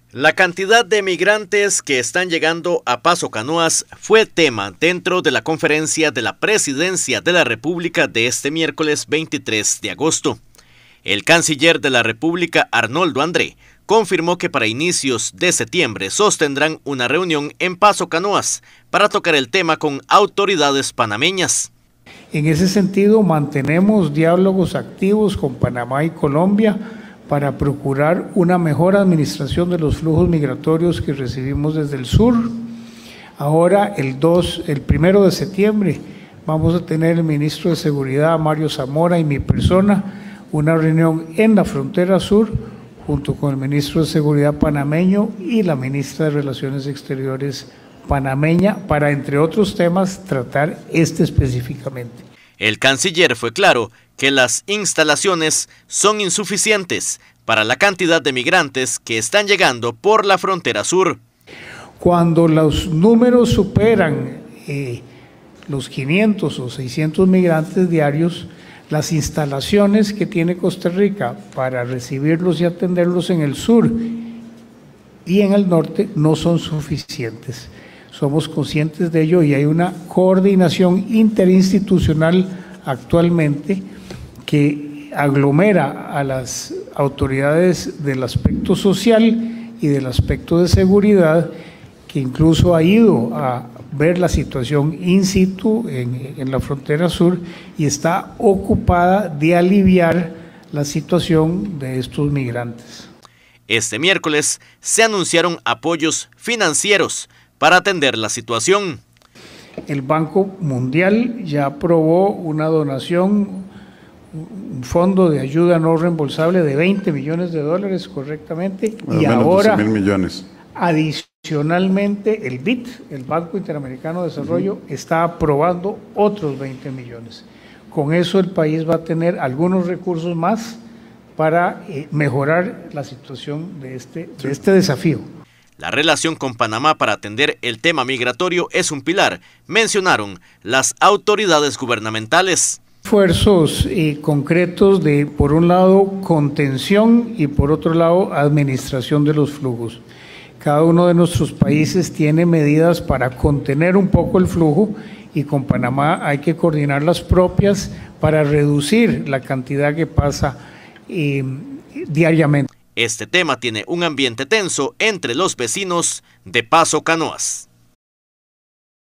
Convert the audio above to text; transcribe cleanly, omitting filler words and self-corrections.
La cantidad de migrantes que están llegando a Paso Canoas fue tema dentro de la conferencia de la Presidencia de la República de este miércoles 23 de agosto. El canciller de la República, Arnoldo André, confirmó que para inicios de septiembre sostendrán una reunión en Paso Canoas para tocar el tema con autoridades panameñas. En ese sentido, mantenemos diálogos activos con Panamá y Colombia para procurar una mejor administración de los flujos migratorios que recibimos desde el sur. Ahora, el 1 de septiembre, vamos a tener el ministro de Seguridad, Mario Zamora, y mi persona, una reunión en la frontera sur, junto con el ministro de Seguridad panameño y la ministra de Relaciones Exteriores panameña, para, entre otros temas, tratar este específicamente. El canciller fue claro que las instalaciones son insuficientes para la cantidad de migrantes que están llegando por la frontera sur. Cuando los números superan los 500 o 600 migrantes diarios, las instalaciones que tiene Costa Rica para recibirlos y atenderlos en el sur y en el norte no son suficientes. Somos conscientes de ello y hay una coordinación interinstitucional actualmente que aglomera a las autoridades del aspecto social y del aspecto de seguridad, que incluso ha ido a ver la situación in situ en la frontera sur y está ocupada de aliviar la situación de estos migrantes. Este miércoles se anunciaron apoyos financieros para atender la situación. El Banco Mundial ya aprobó una donación, un fondo de ayuda no reembolsable de $20 millones correctamente, y ahora 12,000 millones. Adicionalmente el BID, el Banco Interamericano de Desarrollo, está aprobando otros 20 millones. Con eso el país va a tener algunos recursos más para mejorar la situación de este desafío. La relación con Panamá para atender el tema migratorio es un pilar, mencionaron las autoridades gubernamentales. Esfuerzos concretos de, por un lado, contención y por otro lado, administración de los flujos. Cada uno de nuestros países tiene medidas para contener un poco el flujo y con Panamá hay que coordinar las propias para reducir la cantidad que pasa diariamente. Este tema tiene un ambiente tenso entre los vecinos de Paso Canoas.